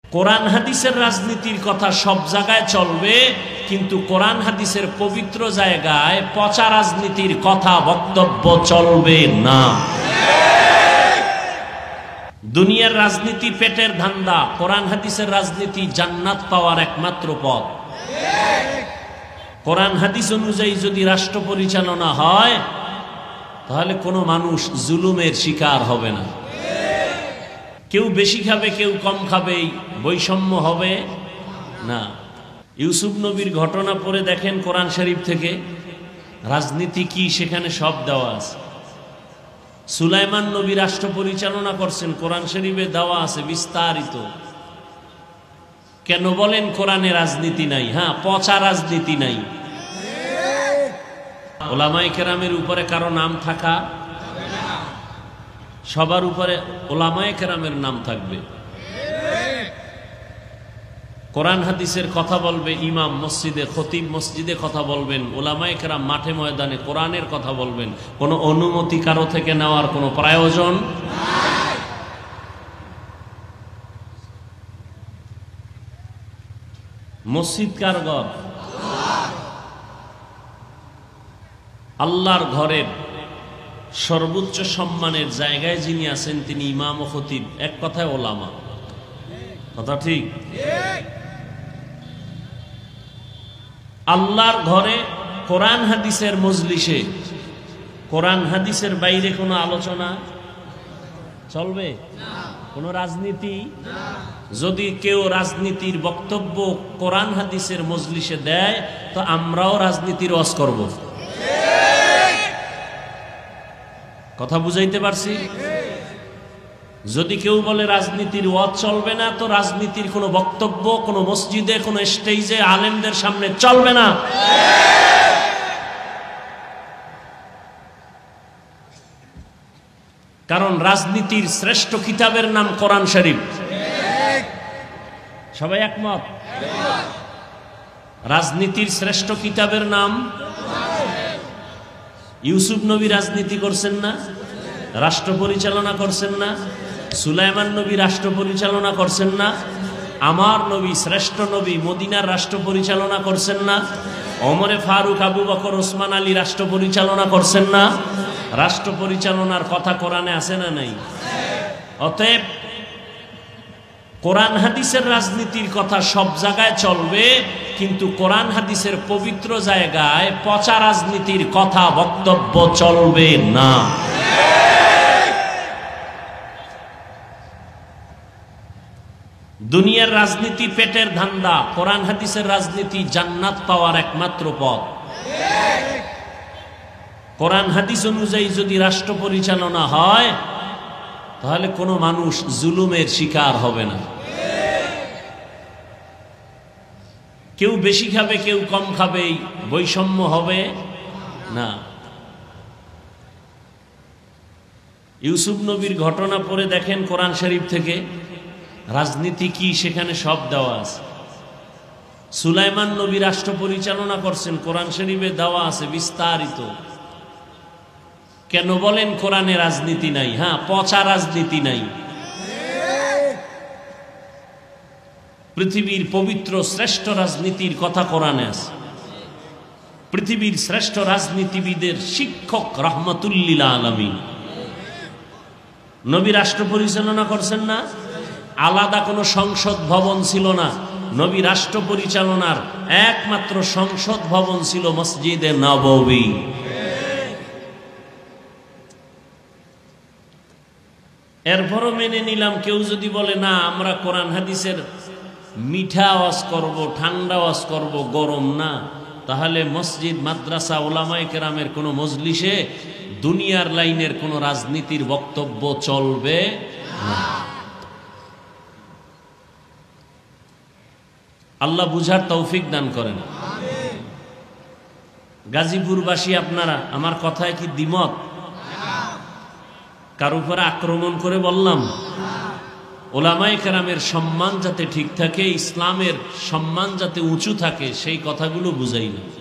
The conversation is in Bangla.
কোরআন হাদিসের রাজনীতির কথা সব জায়গায় চলবে, কিন্তু কোরআন হাদিসের পবিত্র জায়গায় পচা রাজনীতির কথা বক্তব্য চলবে না। দুনিয়ার রাজনীতি পেটের ধান্দা, কোরআন হাদিসের রাজনীতি জান্নাত পাওয়ার একমাত্র পথ। কোরআন হাদিস অনুযায়ী যদি রাষ্ট্র পরিচালনা হয়, তাহলে কোনো মানুষ জুলুমের শিকার হবে না। কেউ বেশি খাবে, কেউ কম খাবে, বৈষম্য হবে না। ইউসুফ নবীর ঘটনা পড়ে দেখেন কোরআন শরীফ থেকে, রাজনীতি কি সেখানে সব দেওয়া আছে। সুলাইমান নবী রাষ্ট্র পরিচালনা করছেন, কোরআন শরীফে দেওয়া আছে বিস্তারিত। কেন বলেন কোরআনে রাজনীতি নাই? হ্যাঁ, পচা রাজনীতি নাই। ওলামায়ে কেরামের উপরে কারো নাম থাকা, সবার উপরে ওলামায়ে কেরামের নাম থাকবে। কোরআন হাদিসের কথা বলবে ইমাম মসজিদে, খতিব মসজিদে কথা বলবেন, ওলামায়ে কেরাম মাঠে ময়দানে কোরআনের কথা বলবেন। কোনো অনুমতি কারো থেকে নেওয়ার কোনো প্রয়োজন নাই। মসজিদ কার ঘর? আল্লাহর ঘরের সর্বোচ্চ সম্মানের জায়গায় যিনি আছেন তিনি ইমাম ও খতিব, এক কথায় ওলামা। কথা ঠিক? আল্লাহর ঘরে কোরআন হাদিসের মজলিসে কোরআন হাদিসের বাইরে কোনো আলোচনা চলবে? কোনো রাজনীতি? যদি কেউ রাজনীতির বক্তব্য কোরআন হাদিসের মজলিসে দেয়, তো আমরাও রাজনীতির ওয়াজ করব। কথা বুঝাইতে পারছি? যদি কেউ বলে রাজনীতির ওয়াজ চলবে না, তো রাজনীতির কোনো বক্তব্য কোনো মসজিদে, কোনো স্টেজে আলেমদের সামনে চলবে না। কারণ রাজনীতির শ্রেষ্ঠ কিতাবের নাম কোরআন শরীফ। সবাই একমত? রাজনীতির শ্রেষ্ঠ কিতাবের নাম। ইউসুফ নবী রাজনীতি করছেন না? রাষ্ট্র পরিচালনা করছেন না? সুলাইমান নবী রাষ্ট্র পরিচালনা করছেন না? আমার নবী শ্রেষ্ঠ নবী মদিনার রাষ্ট্র পরিচালনা করছেন না? ওমরে ফারুক, আবু বকর, ওসমান আলী রাষ্ট্র পরিচালনা করছেন না? রাষ্ট্র পরিচালনার কথা কোরআনে আছে না নাই? অতএব কোরআন হাদিসের রাজনীতির কথা সব জায়গায় চলবে, কিন্তু কোরআন হাদিসের পবিত্র জায়গায় পচা রাজনীতির কথা বক্তব্য চলবে না। দুনিয়ার রাজনীতি পেটের ধান্দা, কোরআন হাদিসের রাজনীতি জান্নাত পাওয়ার একমাত্র পথ। কোরআন হাদিস অনুযায়ী যদি রাষ্ট্র পরিচালনা হয়, তাহলে কোনো মানুষ জুলুমের শিকার হবে না। কেউ বেশি খাবে, কেউ কম খাবে, বৈষম্য হবে না। ইউসুফ নবীর ঘটনা পড়ে দেখেন কোরআন শরীফ থেকে, রাজনীতি কি সেখানে সব দেওয়া আছে। সুলাইমান নবী রাষ্ট্র পরিচালনা করছেন, কোরআন শরীফে দেওয়া আছে বিস্তারিত। কেন বলেন কোরআনে রাজনীতি নাই? হ্যাঁ, পচা রাজনীতি নাই। পৃথিবীর পবিত্র শ্রেষ্ঠ রাজনীতির কথা কোরআনে আছে। পৃথিবীর শ্রেষ্ঠ রাজনীতিবিদের শিক্ষক রহমতুল্লিল আলামিন নবী রাষ্ট্র পরিচালনা করছেন না? আলাদা কোনো সংসদ ভবন ছিল না। নবী রাষ্ট্র পরিচালনার একমাত্র সংসদ ভবন ছিল মসজিদে নববী। এরপরও মেনে নিলাম কেউ যদি বলে না, আমরা কোরআন হাদিসের মিঠা আওয়াজ করব, ঠান্ডা আওয়াজ করব, গরম না, তাহলে মসজিদ, মাদ্রাসা, ওলামায়ে কেরামের কোনো মজলিসে দুনিয়ার লাইনের কোনো রাজনীতির বক্তব্য চলবে না। আল্লাহ বুঝার তৌফিক দান করেন। গাজীপুরবাসী আপনারা, আমার কথায় কি দ্বিমত? কার উপরে আক্রমণ করে বললাম? ওলামায়ে কেরামের সম্মান যাতে ঠিক থাকে, ইসলামের সম্মান যাতে উঁচু থাকে, সেই কথাগুলো বুঝাই না।